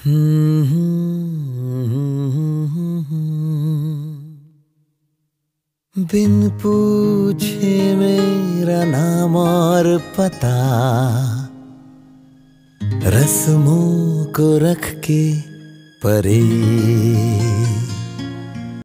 बिन पूछे मेरा नाम और पता, रस्मों को रख के परे